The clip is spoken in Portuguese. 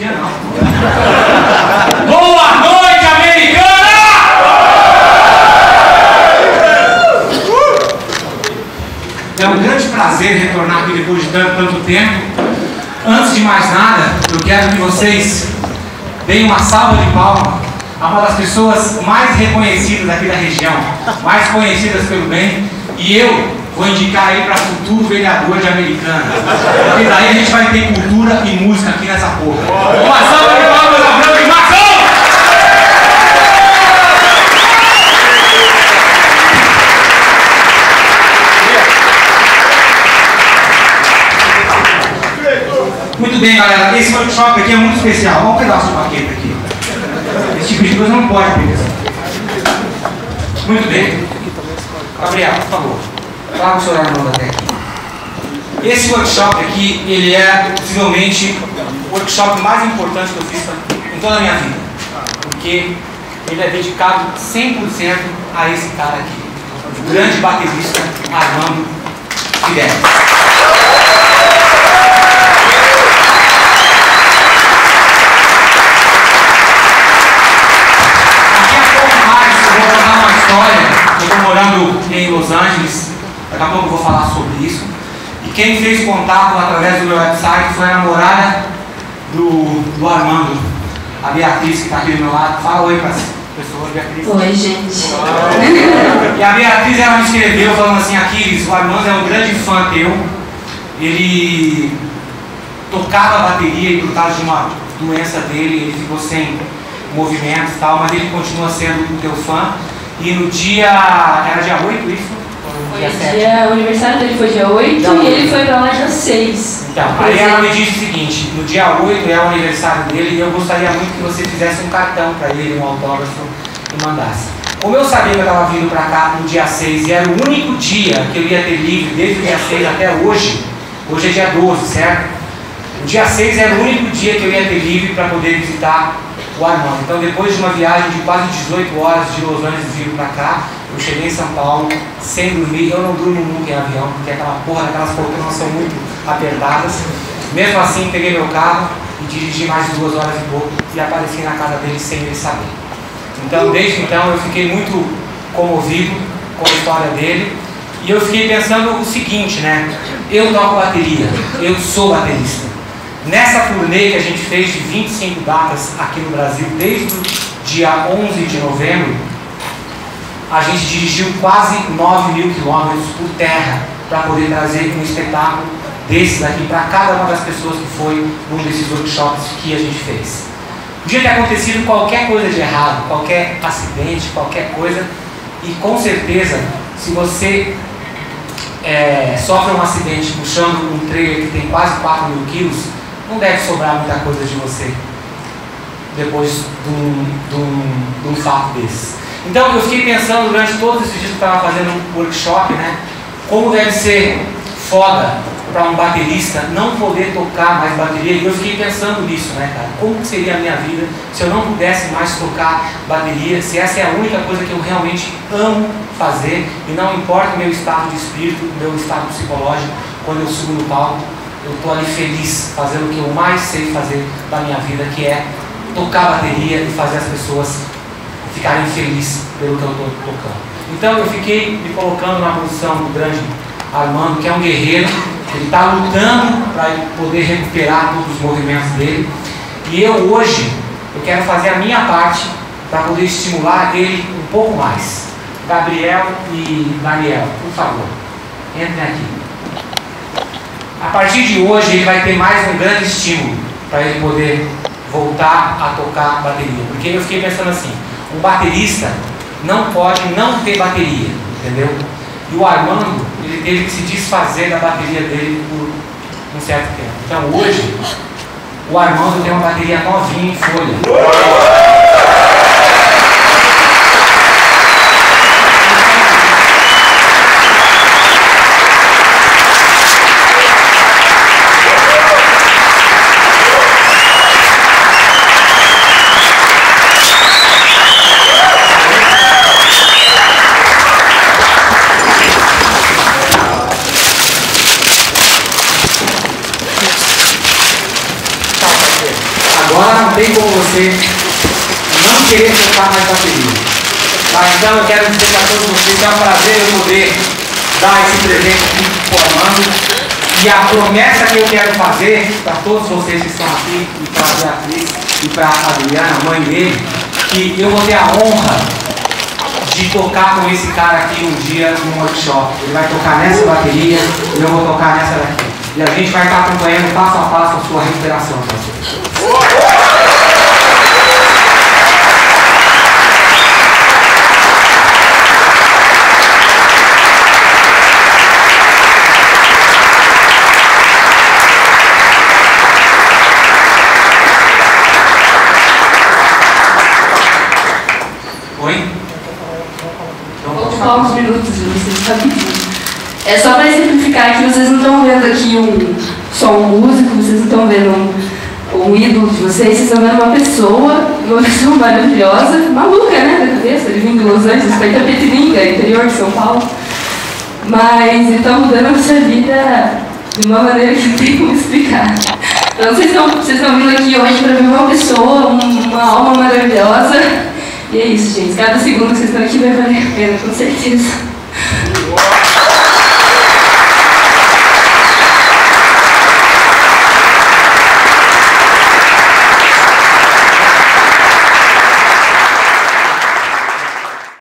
dia não. Boa noite, Americana! É um grande prazer retornar aqui depois de tanto tempo. Antes de mais nada, eu quero que vocês deem uma salva de palmas a uma das pessoas mais reconhecidas aqui da região, mais conhecidas pelo bem, e eu vou indicar aí para futuro vereador de Americana. Porque daí a gente vai ter cultura e música aqui nessa porra. Uma salva de palmas a Branco e Mação! Muito bem, galera. Esse workshop aqui é muito especial. Olha um pedaço de baqueta aqui. Esse tipo de coisa não pode, beleza? Muito bem. Gabriel, por favor. Fala com o senhor Arnaldo até aqui. Esse workshop aqui, ele é possivelmente o workshop mais importante que eu fiz em toda a minha vida. Porque ele é dedicado 100% a esse cara aqui. O grande baterista Armando Fidelis. Eu estou morando em Los Angeles, daqui a pouco eu vou falar sobre isso. E quem fez contato através do meu website foi a namorada do Armando, a Beatriz, que está aqui do meu lado. Fala oi para as pessoas, Beatriz. Oi, gente. E a Beatriz, ela me escreveu falando assim: Aquiles, o Armando é um grande fã teu. Ele tocava bateria e por causa de uma doença dele, ele ficou sem movimentos e tal, mas ele continua sendo o teu fã. E no dia... Era dia 8 isso? O aniversário dele foi dia 8 e ele foi pra lá dia 6. Então, aí ela me disse o seguinte: no dia 8 é o aniversário dele e eu gostaria muito que você fizesse um cartão para ele, um autógrafo, e mandasse. Como eu sabia que eu estava vindo para cá no dia 6 e era o único dia que eu ia ter livre desde o dia 6 até hoje, hoje é dia 12, certo? O dia 6 era o único dia que eu ia ter livre para poder visitar o Armando. Então, depois de uma viagem de quase 18 horas de Los Angeles vindo para cá, eu cheguei em São Paulo sem dormir. Eu não durmo nunca em avião, porque aquela porra daquelas poltronas são muito apertadas. Mesmo assim, peguei meu carro e dirigi mais de 2 horas e pouco e apareci na casa dele sem ele saber. Então, desde então, eu fiquei muito comovido com a história dele. E eu fiquei pensando o seguinte, né? Eu toco bateria, eu sou baterista. Nessa turnê que a gente fez de 25 datas aqui no Brasil, desde o dia 11 de novembro, a gente dirigiu quase 9.000 quilômetros por terra para poder trazer um espetáculo desses aqui para cada uma das pessoas que foi num desses workshops que a gente fez. Podia ter acontecido qualquer coisa de errado, qualquer acidente, qualquer coisa, e com certeza, se você sofre um acidente puxando um trailer que tem quase 4.000 quilos, não deve sobrar muita coisa de você depois de um fato desse. Então eu fiquei pensando durante todos esses dias que eu estava fazendo um workshop, né, como deve ser foda para um baterista não poder tocar mais bateria. E eu fiquei pensando nisso, né, cara? Como seria a minha vida se eu não pudesse mais tocar bateria, se essa é a única coisa que eu realmente amo fazer e não importa o meu estado de espírito, o meu estado psicológico, quando eu subo no palco, eu estou ali feliz, fazendo o que eu mais sei fazer da minha vida, que é tocar bateria e fazer as pessoas ficarem felizes pelo que eu estou tocando. Então eu fiquei me colocando na posição do grande Armando, que é um guerreiro, ele está lutando para poder recuperar todos os movimentos dele. E eu hoje, eu quero fazer a minha parte para poder estimular ele um pouco mais. Gabriel e Daniel, por favor, entrem aqui. A partir de hoje ele vai ter mais um grande estímulo para ele poder voltar a tocar bateria. Porque eu fiquei pensando assim, um baterista não pode não ter bateria, entendeu? E o Armando, ele teve que se desfazer da bateria dele por um certo tempo. Então hoje, o Armando tem uma bateria novinha em folha. também como você, não querer tocar mais bateria. Tá? Então eu quero dizer para todos vocês que é um prazer eu poder dar esse presente aqui formando. E a promessa que eu quero fazer para todos vocês que estão aqui, e para a Beatriz e para a Adriana, a mãe dele, que eu vou ter a honra de tocar com esse cara aqui um dia num workshop. Ele vai tocar nessa bateria e eu vou tocar nessa daqui. E a gente vai estar acompanhando passo a passo a sua recuperação. Oi? Vou ocupar uns minutos de vocês rapidinho. É só para exemplificar que vocês não estão vendo aqui só um músico, vocês não estão vendo um ídolo de vocês estão vendo uma pessoa maravilhosa, maluca, né, da cabeça, ele vem de Los Angeles, para Itapetininga, interior de São Paulo. Mas ele está mudando a nossa vida de uma maneira que não tem como explicar. Então vocês estão vindo aqui hoje para ver uma pessoa, uma alma maravilhosa. E é isso, gente. Cada segundo que vocês estão aqui vai valer a pena, com certeza.